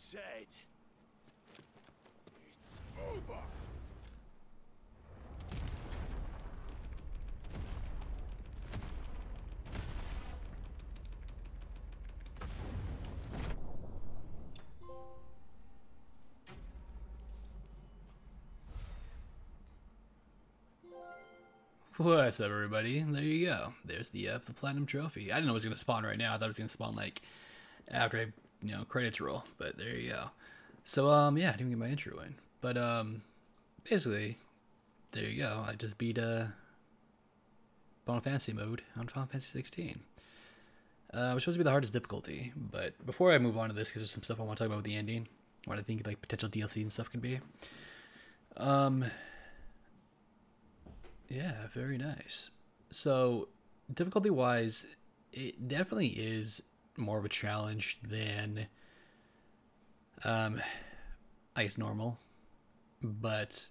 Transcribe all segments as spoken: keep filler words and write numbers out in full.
said. It's over. What's up, everybody? There you go. There's the uh, the platinum trophy. I didn't know it was gonna spawn right now. I thought it was gonna spawn like after I, you know, credits roll. But there you go. So um, yeah, I didn't get my intro in. But um, basically, there you go. I just beat uh, Final Fantasy mode on Final Fantasy sixteen. Uh, which was supposed to be the hardest difficulty. But before I move on to this, because there's some stuff I want to talk about with the ending, what I think like potential D L C and stuff could be. Um. Yeah, very nice. So, difficulty wise, it definitely is more of a challenge than, um, I guess, normal. But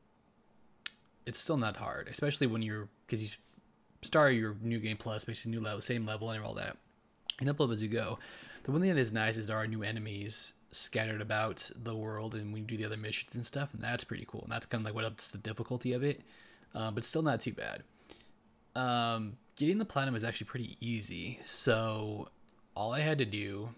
it's still not hard, especially when you're, because you start your new game plus, basically new level, same level, and all that. And up as you go. The one thing that is nice is there are new enemies scattered about the world, and when you do the other missions and stuff, and that's pretty cool. And that's kind of like what ups the difficulty of it. Uh, but still not too bad. Um, getting the platinum is actually pretty easy. So all I had to do,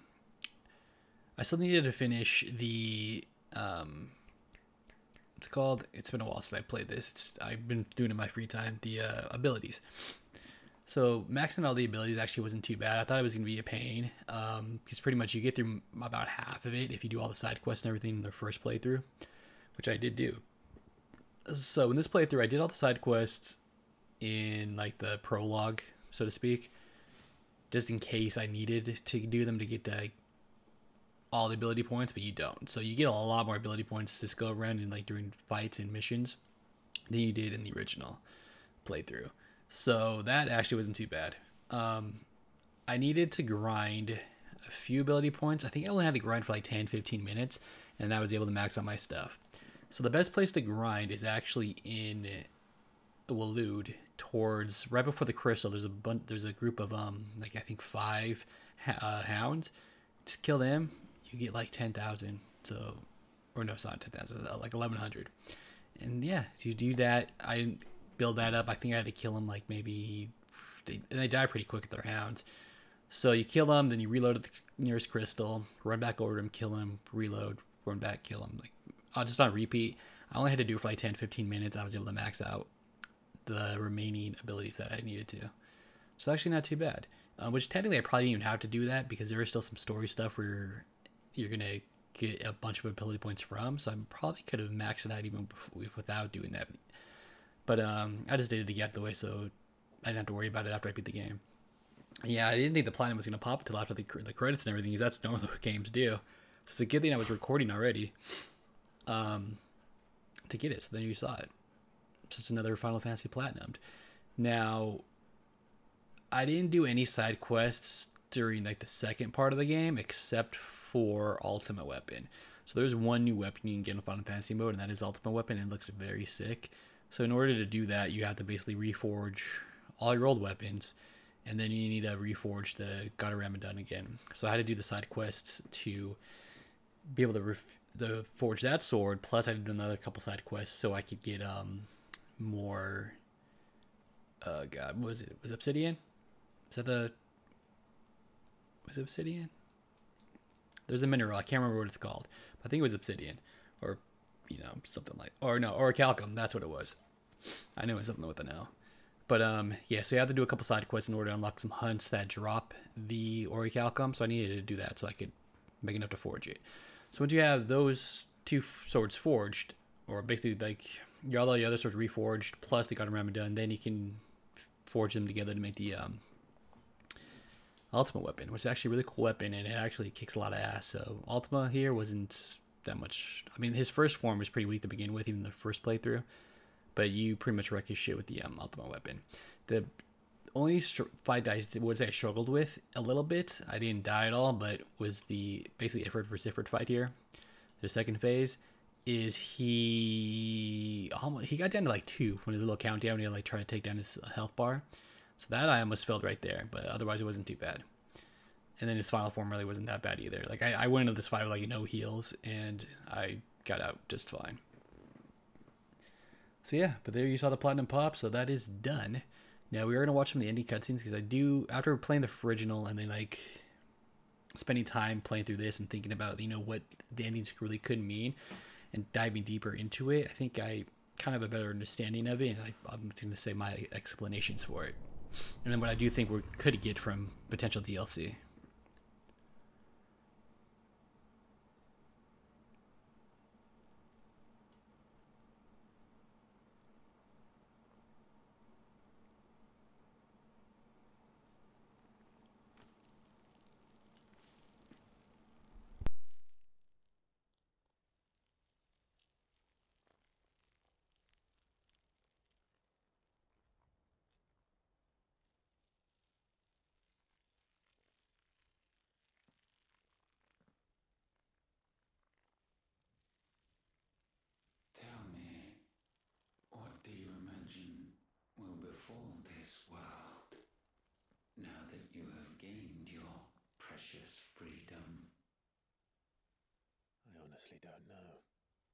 I still needed to finish the, um, what's it called? It's been a while since I played this. It's, I've been doing it in my free time, the uh, abilities. So maxing all the abilities actually wasn't too bad. I thought it was going to be a pain, um, because pretty much you get through about half of it if you do all the side quests and everything in the first playthrough, which I did do. So in this playthrough, I did all the side quests in like the prologue, so to speak, just in case I needed to do them to get like all the ability points, but you don't. So you get a lot more ability points this go around in like during fights and missions than you did in the original playthrough. So that actually wasn't too bad. Um, I needed to grind a few ability points. I think I only had to grind for like ten, fifteen minutes, and I was able to max out my stuff. So the best place to grind is actually in Waloed, towards right before the crystal. There's a bunch. There's a group of um like I think five uh, hounds. Just kill them, you get like ten thousand. So, or no, it's not ten thousand. Like eleven hundred. And yeah, so you do that. I didn't build that up. I think I had to kill them like maybe. They, and they die pretty quick at their hounds. So you kill them, then you reload at the nearest crystal, run back over to them, kill them, reload, run back, kill them. Like. I'll just on repeat. I only had to do it for like ten, fifteen minutes. I was able to max out the remaining abilities that I needed to. So actually not too bad. Uh, which technically I probably didn't even have to do that because there is still some story stuff where you're going to get a bunch of ability points from. So I probably could have maxed it out even without doing that. But um, I just did it to get out of the way so I didn't have to worry about it after I beat the game. Yeah, I didn't think the platinum was going to pop until after the, the credits and everything because that's normally what games do. So it's a good thing I was recording already. Um, to get it, so then you saw it. So it's another Final Fantasy Platinumed. Now, I didn't do any side quests during like the second part of the game, except for Ultimate Weapon. So there's one new weapon you can get in Final Fantasy mode, and that is Ultimate Weapon, and it looks very sick. So in order to do that, you have to basically reforge all your old weapons, and then you need to reforge the God of Ramadan again. So I had to do the side quests to be able to ref the forge that sword, plus I did another couple side quests so I could get um more uh god what was it was it obsidian is that the was it obsidian there's a mineral, I can't remember what it's called, but I think it was obsidian or you know something like or no or calcum, that's what it was. I knew it was something with an L. But um yeah, so you have to do a couple side quests in order to unlock some hunts that drop the orichalcum, so I needed to do that so I could make enough to forge it. So once you have those two swords forged, or basically like all the other swords reforged, plus the God of Ramadan, then you can forge them together to make the um, Ultimate Weapon, which is actually a really cool weapon, and it actually kicks a lot of ass. So Ultima here wasn't that much. I mean, his first form was pretty weak to begin with, even the first playthrough, but you pretty much wreck his shit with the um, Ultimate Weapon. The only fight I would say I struggled with a little bit, I didn't die at all, but was the basically Ifrit versus Ifrit fight here. The second phase is he almost, he got down to like two when his little countdown, he had to like try to take down his health bar. So that I almost failed right there, but otherwise it wasn't too bad. And then his final form really wasn't that bad either. Like I, I went into this fight with like no heals, and I got out just fine. So yeah, but there you saw the platinum pop. So that is done. Now we are gonna watch some of the ending cutscenes because I do, after playing the original and then like spending time playing through this and thinking about, you know, what the endings really could mean and diving deeper into it, I think I kind of have a better understanding of it, and I, I'm just gonna say my explanations for it, and then what I do think we could get from potential D L C. Tell me, what do you imagine will befall this world now that you have gained your precious freedom? I honestly don't know.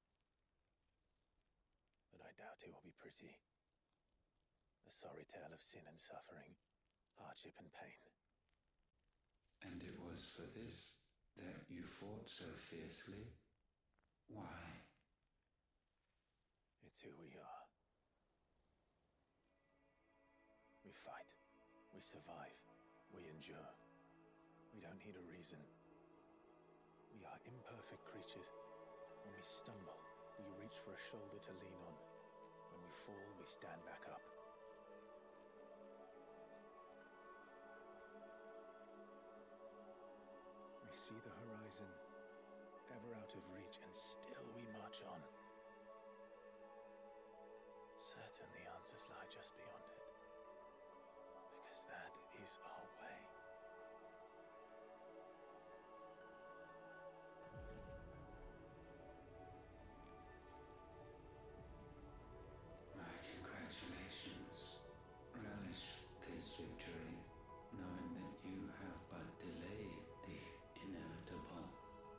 But I doubt it will be pretty. A sorry tale of sin and suffering, hardship and pain. And it was for this that you fought so fiercely? Why? It's who we are. We fight. We survive. We endure. We don't need a reason. We are imperfect creatures. When we stumble, we reach for a shoulder to lean on. When we fall, we stand back up. We see the horizon, ever out of reach, and still we march on. Certain the answers lie just beyond it, because that is our way. My congratulations. Relish this victory, knowing that you have but delayed the inevitable.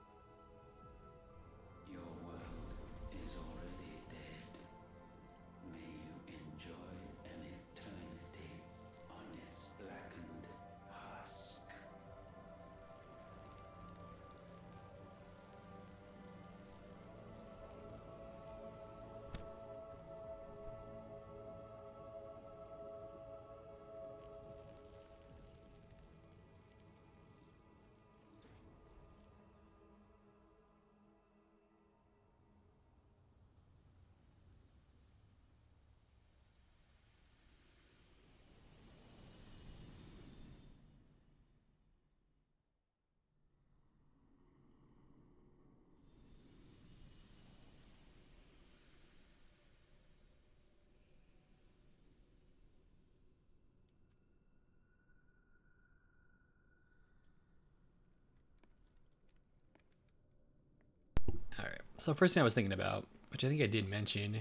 Your world is already dead. May you enjoy an eternity on its blackened husk. All right. So first thing I was thinking about, which I think I did mention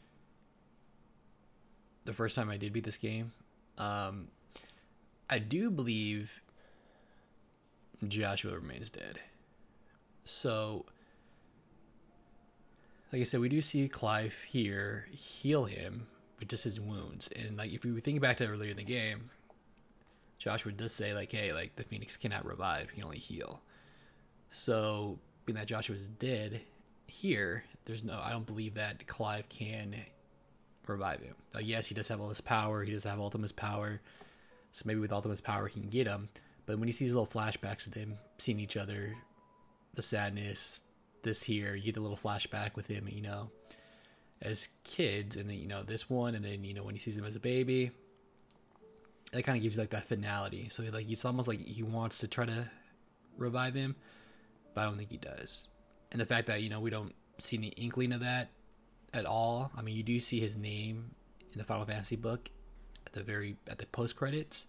the first time I did beat this game, um, I do believe Joshua remains dead. So, like I said, we do see Clive here heal him with just his wounds, and like if we think back to earlier in the game, Joshua does say like, "Hey, like the Phoenix cannot revive; he can only heal." So, being that Joshua is dead here, there's no, I don't believe that Clive can revive him. Like, yes, he does have all this power. He does have Ultima's power. So maybe with Ultima's power, he can get him. But when he sees little flashbacks of them seeing each other, the sadness, this here, you get the little flashback with him, you know, as kids, and then, you know, this one, and then, you know, when he sees him as a baby, it kind of gives you like that finality. So like it's almost like he wants to try to revive him, but I don't think he does. And the fact that, you know, we don't see any inkling of that at all. I mean, you do see his name in the Final Fantasy book at the very at the post credits.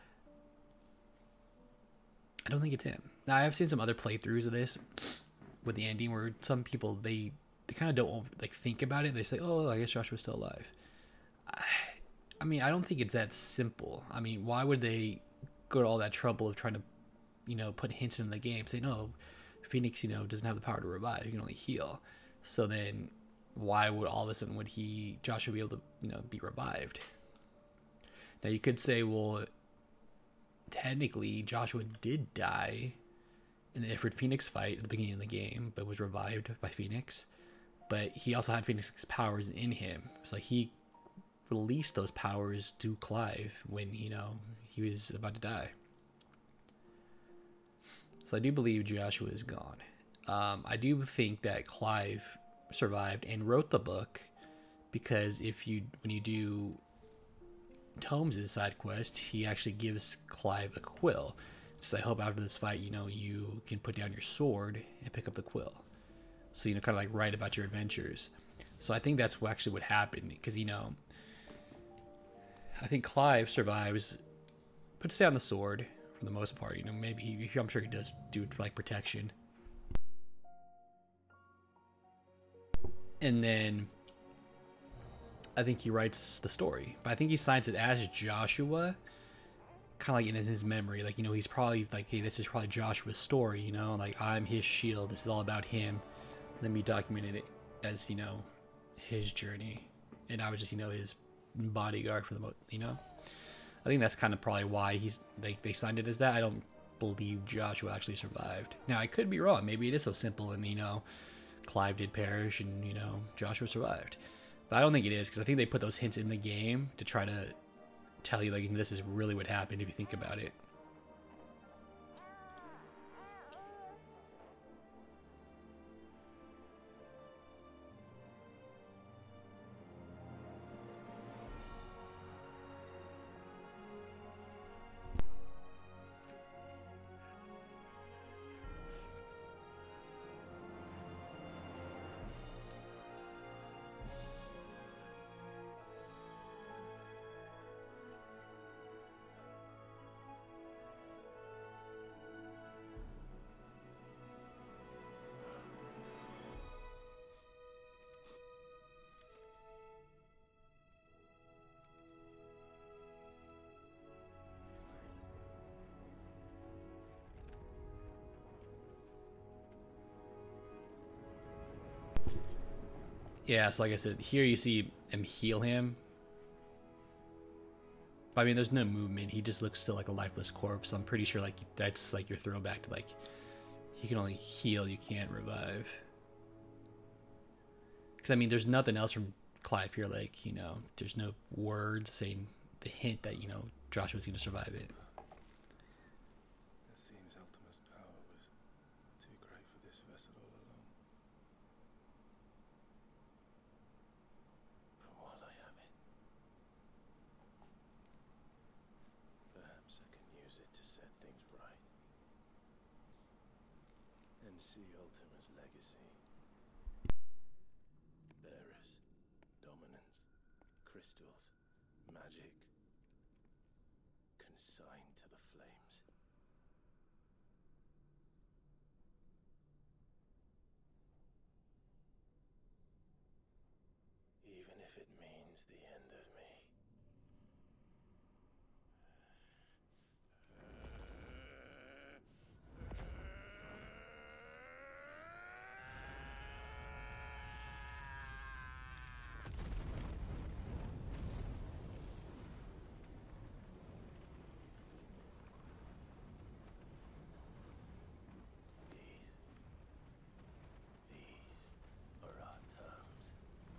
I don't think it's him. Now, I have seen some other playthroughs of this with the ending where some people they they kind of don't like think about it. They say, "Oh, I guess Joshua's still alive." I, I mean, I don't think it's that simple. I mean, why would they go to all that trouble of trying to you know, put hints in the game saying, no, Phoenix, you know, doesn't have the power to revive. You can only heal. So then why would all of a sudden would he, Joshua, be able to, you know, be revived? Now you could say, well, technically Joshua did die in the Ifrit Phoenix fight at the beginning of the game, but was revived by Phoenix. But he also had Phoenix's powers in him. So like he released those powers to Clive when, you know, he was about to die. So I do believe Joshua is gone. Um, I do think that Clive survived and wrote the book, because if you, when you do Tomes' side quest, he actually gives Clive a quill. So I hope after this fight, you know, you can put down your sword and pick up the quill. So, you know, kind of like write about your adventures. So I think that's what actually what happened, because, you know, I think Clive survives, puts down the sword for the most part. You know, maybe he, I'm sure he does do it for like protection. And then I think he writes the story, but I think he signs it as Joshua, kind of like in his memory. Like, you know, he's probably like, hey, this is probably Joshua's story, you know, like I'm his shield. This is all about him. Let me document it as, you know, his journey. And I was just, you know, his bodyguard for the most, you know. I think that's kind of probably why he's they, they signed it as that. I don't believe Joshua actually survived. Now, I could be wrong. Maybe it is so simple and, you know, Clive did perish and, you know, Joshua survived. But I don't think it is, because I think they put those hints in the game to try to tell you, like, this is really what happened if you think about it. Yeah, so like I said, here you see him heal him. But I mean, there's no movement. He just looks still like a lifeless corpse. I'm pretty sure like that's like your throwback to like, you can only heal, you can't revive. Because I mean, there's nothing else from Clive here. Like, you know, there's no words saying the hint that, you know, Joshua's going to survive it. It seems Ultima's power was too great for this vessel all along. But while I have it, perhaps I can use it to set things right. And see Ultima's legacy. Bearers, dominance, crystals, magic, consigned to the flames. Even if it means the end of me. These. These are our terms.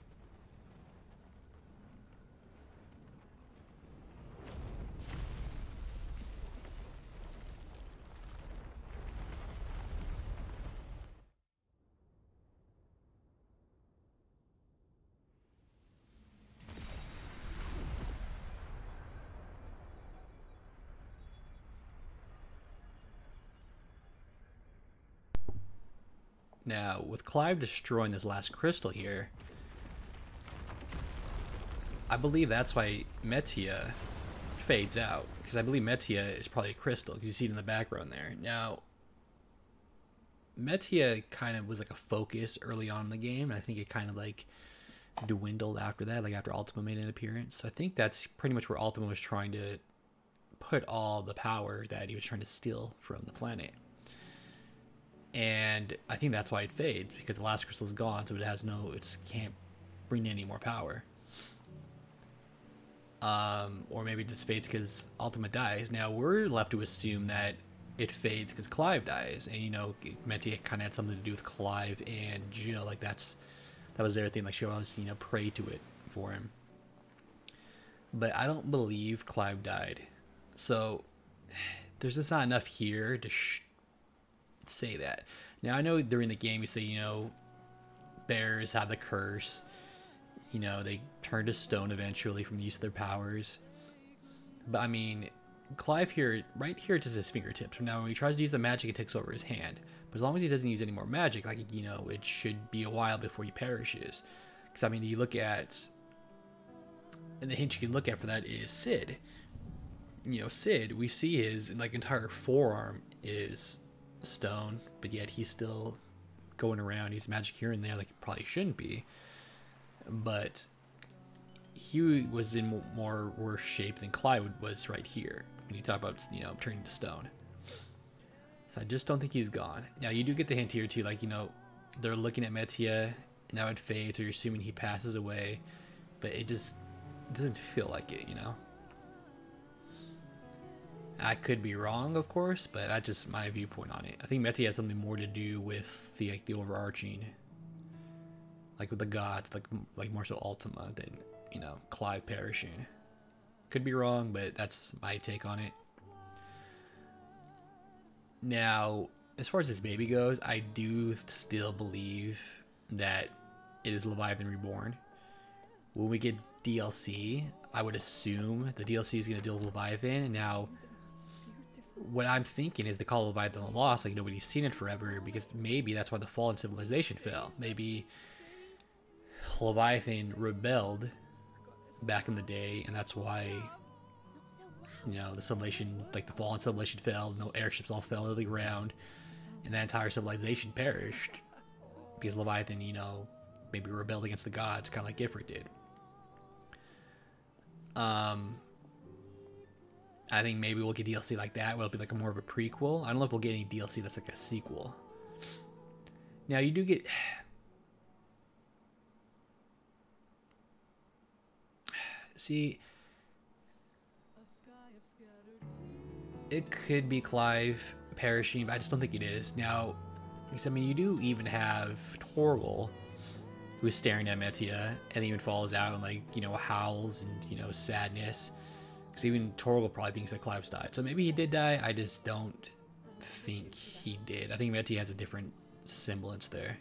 Now, with Clive destroying this last crystal here, I believe that's why Metia fades out. Because I believe Metia is probably a crystal, because you see it in the background there. Now, Metia kind of was like a focus early on in the game, and I think it kind of like dwindled after that, like after Ultima made an appearance. So I think that's pretty much where Ultima was trying to put all the power that he was trying to steal from the planet. And I think that's why it fades, because the last crystal is gone, so it has no, it can't bring in any more power. Um, or maybe it just fades because Ultima dies. Now we're left to assume that it fades because Clive dies, and you know, Metia kind of had something to do with Clive and Jill. Like that's that was their thing. Like she always, you know, prayed to it for him. But I don't believe Clive died, so there's just not enough here to sh- say that. Now I know during the game you say, you know, bears have the curse. You know, they turn to stone eventually from the use of their powers. But I mean, Clive here, right here, it's just his fingertips. Now, when he tries to use the magic, it takes over his hand. But as long as he doesn't use any more magic, like, you know, it should be a while before he perishes. Because, I mean, you look at, and the hint you can look at for that is Sid. You know, Sid, we see his, like, entire forearm is stone, but yet he's still going around. He's magic here and there, like he probably shouldn't be. But he was in more worse shape than Clive was right here when you talk about, you know, turning to stone. So I just don't think he's gone. Now you do get the hint here too, like, you know, they're looking at Metia, now it fades, so you're assuming he passes away, but it just doesn't feel like it, you know. I could be wrong, of course, but that's just my viewpoint on it. I think Metia has something more to do with the like the overarching, like with the gods, like like more so Ultima than, you know, Clive perishing. Could be wrong, but that's my take on it. Now, as far as this baby goes, I do still believe that it is Leviathan Reborn. When we get D L C, I would assume the D L C is going to deal with Leviathan. Now, what I'm thinking is they call Leviathan lost, like nobody's seen it forever, because maybe that's why the fallen civilization fell. Maybe Leviathan rebelled back in the day, and that's why, you know, the civilization, like the fallen civilization fell, no airships all fell to the ground, and that entire civilization perished because Leviathan, you know, maybe rebelled against the gods, kind of like Ifrit did. Um, I think maybe we'll get D L C like that, where it'll be like a more of a prequel. I don't know if we'll get any D L C that's like a sequel. Now, you do get... See, it could be Clive perishing, but I just don't think it is. Now, because, I mean, you do even have Torgal, who's staring at Metia, and even falls out and, like, you know, howls and, you know, sadness. Because even Torgal probably thinks that Clive's died. So maybe he did die, I just don't think he did. I think Metia has a different semblance there.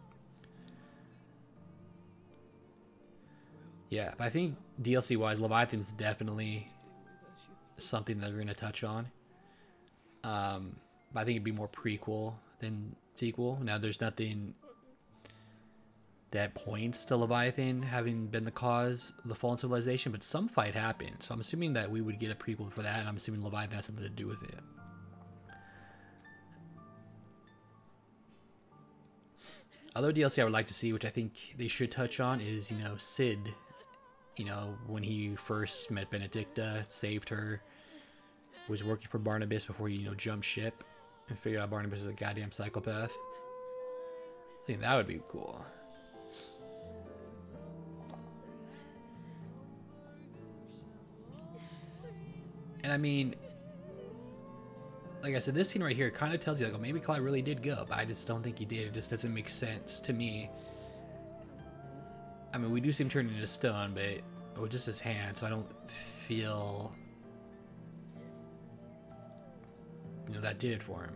Yeah, but I think D L C-wise, Leviathan's definitely something that we're going to touch on. Um, but I think it'd be more prequel than sequel. Now, there's nothing that points to Leviathan having been the cause of the fallen civilization, but some fight happened. So I'm assuming that we would get a prequel for that, and I'm assuming Leviathan has something to do with it. Other D L C I would like to see, which I think they should touch on, is, you know, Sid. You know, when he first met Benedicta, saved her, was working for Barnabas before he, you know, jumped ship and figured out Barnabas is a goddamn psychopath. I think that would be cool. And I mean, like I said, this scene right here kind of tells you, like, oh, maybe Clive really did go, but I just don't think he did. It just doesn't make sense to me. I mean, we do see him turn into stone, but it was just his hand, so I don't feel, you know, that did it for him.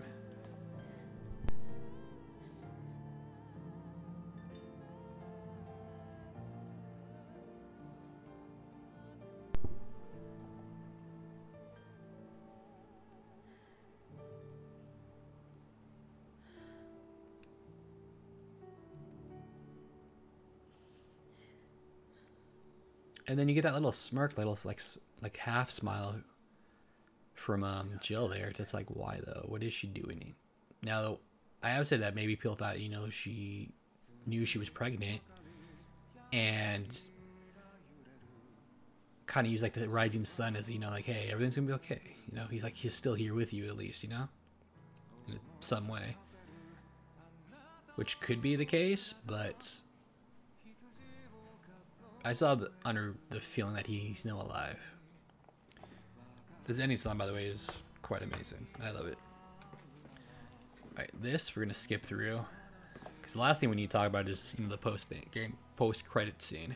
And then you get that little smirk, little like like half smile from um, Jill there. It's like, why though? What is she doing? Now, I have said that maybe people thought, you know, she knew she was pregnant and kind of use like the rising sun as, you know, like, hey, everything's gonna be okay. You know, he's like, he's still here with you at least, you know, in some way, which could be the case, but I saw the, under the feeling that he, he's still alive. This ending song, by the way, is quite amazing. I love it. Alright, this we're gonna skip through because the last thing we need to talk about is, you know, the post thing, game post credit scene.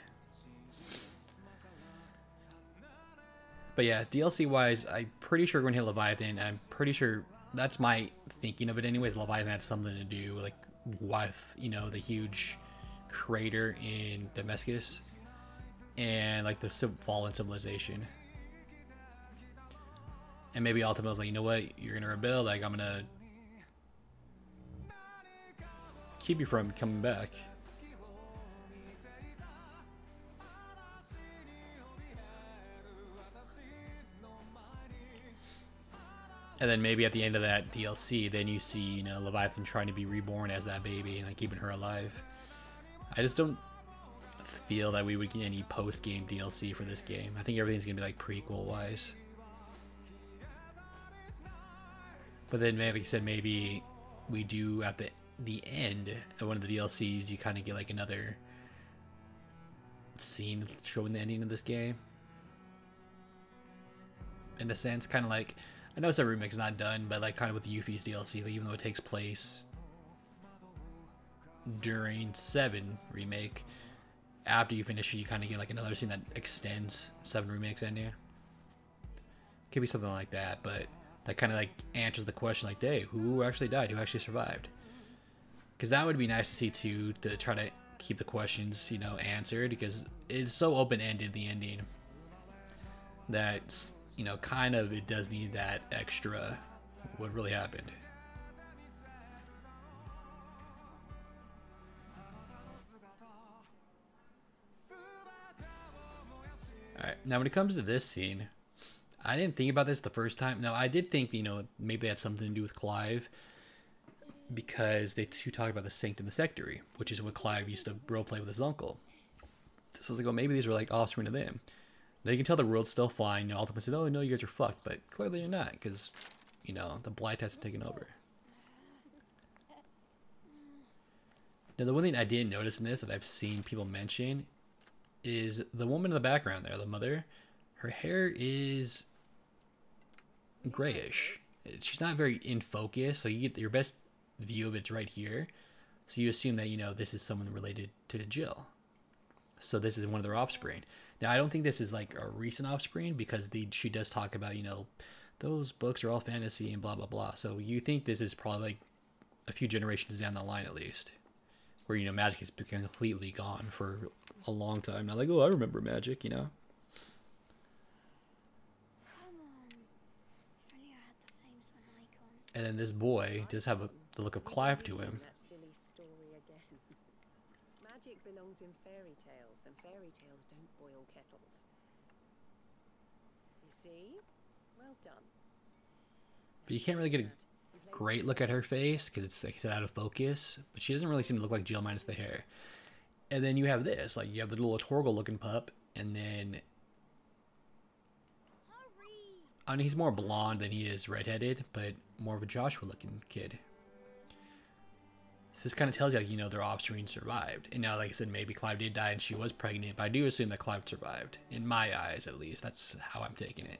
But yeah, D L C wise, I'm pretty sure we're gonna hit Leviathan. I'm pretty sure that's my thinking of it, anyways. Leviathan had something to do with, like, with, you know, the huge crater in Damascus and like the fallen civilization. And maybe Ultima was like, you know what, you're gonna rebel, like, I'm gonna keep you from coming back. And then maybe at the end of that D L C, then you see, you know, Leviathan trying to be reborn as that baby and like keeping her alive. I just don't feel that we would get any post-game D L C for this game. I think everything's gonna be like prequel-wise. But then, maybe, like I said, maybe we do at the the end of one of the D L Cs, you kind of get like another scene showing the ending of this game. In a sense, kind of like, I know Seven Remake's not done, but like kind of with Yuffie's D L C, like, even though it takes place during Seven Remake, after you finish it, you kind of get like another scene that extends Seven Remake's ending. Could be something like that, but that kind of like answers the question, like, hey, who actually died? Who actually survived? Because that would be nice to see too, to try to keep the questions, you know, answered, because it's so open-ended, the ending, that, you know, kind of it does need that extra what really happened. Alright, now when it comes to this scene, I didn't think about this the first time. Now, I did think, you know, maybe it had something to do with Clive, because they two talk about the Saint and the Sectary, which is what Clive used to roleplay with his uncle. So I was like, oh, maybe these were like offspring of them. Now you can tell the world's still fine. You know, Ultima said, oh, no, you guys are fucked, but clearly you're not, because, you know, the Blight hasn't taken over. Now, the one thing I didn't notice in this that I've seen people mention is the woman in the background there, the mother. Her hair is grayish. She's not very in focus, so you get your best view of it's right here. So you assume that, you know, this is someone related to Jill. So this is one of their offspring. Now, I don't think this is like a recent offspring, because the she does talk about, you know, those books are all fantasy and blah, blah, blah. So you think this is probably like a few generations down the line at least, where, you know, magic has been completely gone for a long time. Not like, oh, I remember magic, you know. And then this boy does have a, the look of Clive to him. That silly story again. Magic belongs in fairy tales, and fairy tales don't boil kettles. You see? Well done. But you can't really get a great look at her face, because it's, like I said, out of focus. But she doesn't really seem to look like Jill minus the hair. And then you have this, like, you have the little Torgal looking pup, and then I mean, he's more blonde than he is redheaded, but more of a Joshua-looking kid. So this kind of tells you, like, you know, their offspring survived. And now, like I said, maybe Clive did die and she was pregnant, but I do assume that Clive survived. In my eyes, at least. That's how I'm taking it.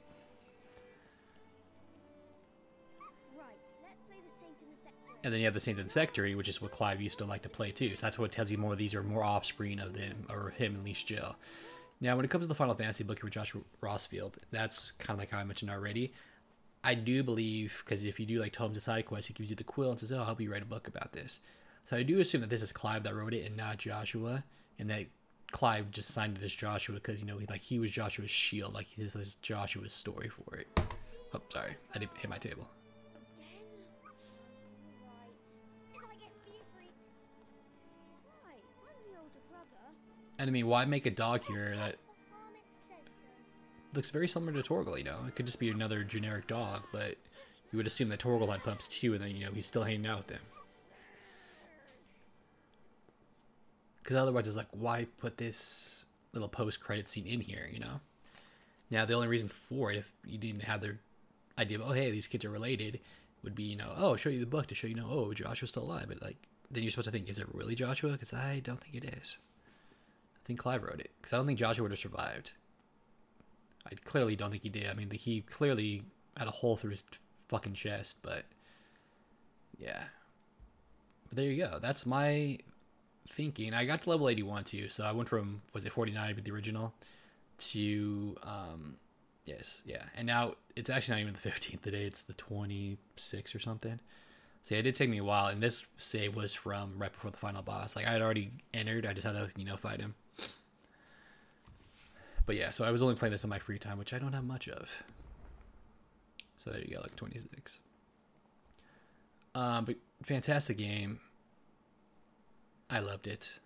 Right, let's play the Saint and the Sectary. And then you have the Saint and Sectary, which is what Clive used to like to play too. So that's what tells you more these are more offspring of them, or him, at least Jill. Now, when it comes to the Final Fantasy book for Josh Rossfield, that's kind of like how I mentioned already. I do believe, because if you do like Tom's side quest, he gives you the quill and says, oh, I'll help you write a book about this. So I do assume that this is Clive that wrote it and not Joshua, and that Clive just signed it as Joshua because, you know, he, like he was Joshua's shield, like this is Joshua's story for it. Oh, sorry, I didn't hit my table. Again? Right. If I get to be free. Why? I'm the older brother. And I mean, why make a dog here that The hermit says so. looks very similar to Torgal, you know? It could just be another generic dog, but you would assume that Torgal had pups too, and then, you know, he's still hanging out with them. Because otherwise it's like, why put this little post-credit scene in here, you know? Now, the only reason for it, if you didn't have their idea of, oh, hey, these kids are related, would be, you know, oh, I'll show you the book to show you, know, oh, Joshua's still alive. But, like, then you're supposed to think, is it really Joshua? Because I don't think it is. I think Clive wrote it. Because I don't think Joshua would have survived. I clearly don't think he did. I mean, he clearly had a hole through his fucking chest, but, yeah. But there you go. That's my thinking. I got to level eighty-one, too. So I went from, was it forty-nine with the original, to, um... yes, yeah. And now it's actually not even the fifteenth today, it's the twenty-sixth or something. So yeah, it did take me a while, and this save was from right before the final boss. Like, I had already entered, I just had to, you know, fight him. But yeah, so I was only playing this in my free time, which I don't have much of. So there you go, like twenty-six. Um, but fantastic game. I loved it.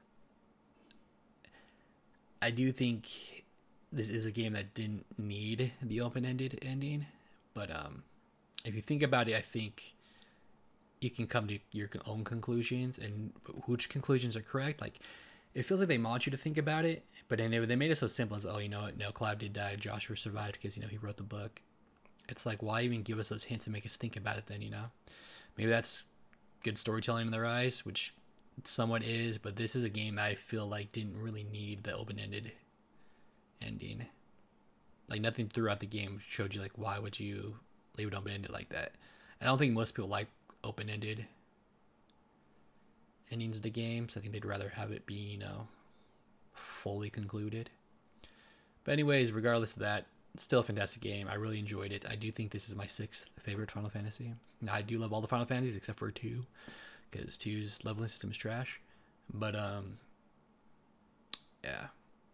I do think this is a game that didn't need the open-ended ending, but um, if you think about it, I think you can come to your own conclusions, and which conclusions are correct. Like, it feels like they want you to think about it, but then they made it so simple as, oh, you know what, no, Clive did die, Joshua survived because, you know, he wrote the book. It's like, why even give us those hints and make us think about it then, you know? Maybe that's good storytelling in their eyes, which somewhat is, but this is a game that I feel like didn't really need the open-ended ending. Like, nothing throughout the game showed you, like, why would you leave it open-ended like that? I don't think most people like open-ended endings to games. I think they'd rather have it be, you know, fully concluded. But anyways, regardless of that, still a fantastic game. I really enjoyed it. I do think this is my sixth favorite Final Fantasy. Now, I do love all the Final Fantasies except for two, because two's leveling system is trash. But, um, yeah.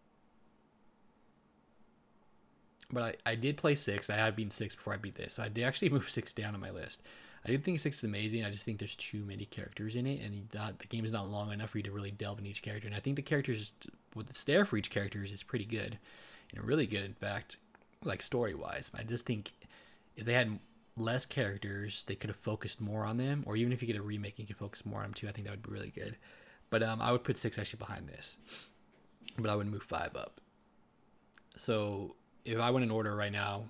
But I, I did play six. I had beaten six before I beat this. So I did actually move six down on my list. I do think six is amazing. I just think there's too many characters in it, and not, the game is not long enough for you to really delve in each character. And I think the characters, what that's there for each character is pretty good, and really good, in fact, like story-wise. I just think if they had less characters, they could have focused more on them, or even if you get a remake, you could focus more on them too. I think that would be really good. But um, I would put six actually behind this, but I would move five up. So if I went in order right now,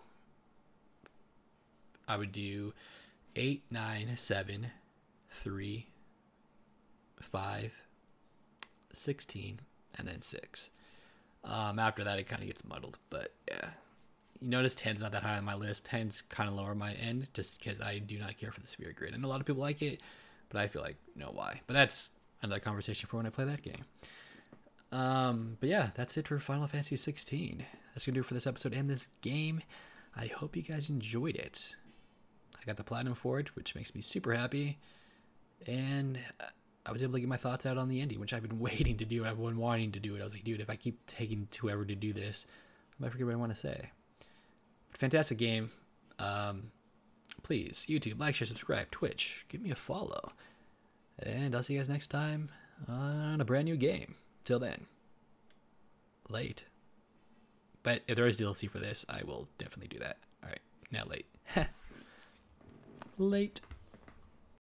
I would do eight, nine, seven, three, five, sixteen, and then six. Um, after that, it kind of gets muddled, but yeah. You notice ten's not that high on my list. ten's kind of lower on my end, just because I do not care for the Sphere Grid. And a lot of people like it, but I feel like, you know why. But that's another conversation for when I play that game. Um, but yeah, that's it for Final Fantasy sixteen. That's going to do it for this episode and this game. I hope you guys enjoyed it. I got the platinum for it, which makes me super happy. And I was able to get my thoughts out on the ending, which I've been waiting to do. I've been wanting to do it. I was like, dude, if I keep taking whoever to do this, I might forget what I want to say. Fantastic game. Um, please, YouTube, like, share, subscribe, Twitch, give me a follow. And I'll see you guys next time on a brand new game. Till then, late. But if there is D L C for this, I will definitely do that. All right, now late. Late.